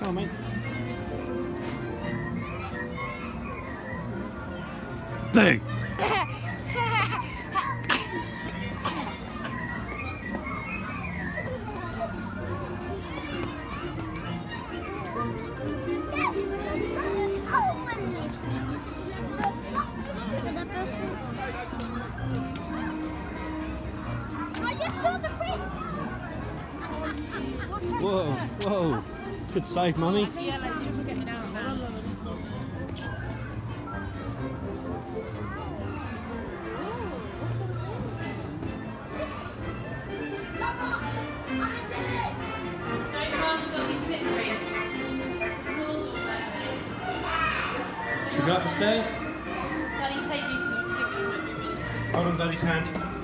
Come on, mate. Boo! Whoa, whoa. Good save, Mummy. Yeah, like you're getting out now. Should we go up the stairs? Daddy, take these. Hold on Daddy's hand.